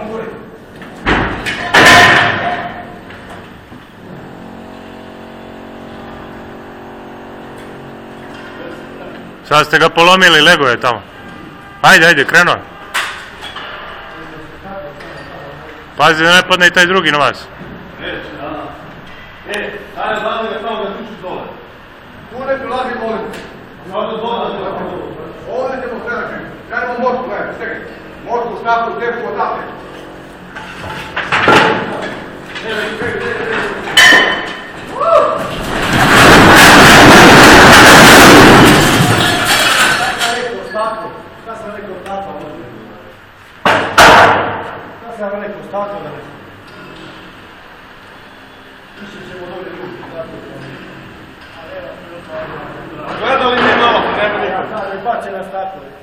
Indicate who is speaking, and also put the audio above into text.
Speaker 1: Sad ste ga polomili, lego je tamo. Ajde, krenuo. Pazi da ne padne i taj drugi na vas.
Speaker 2: Ajde, znamo ga tamo da tuči dole. Tu ne prilazi, molim. Ovdje ćemo sve način. Krenemo mošku, gledaj, čekaj. Mošku štapu, tepu, odapne. Šta sam rekao stakla? Šta sam rekao stakla da rekao? Više ćemo dobiti ruku, tako je. Gledali mi malo, nema nikog. Da, ne bače na stakle.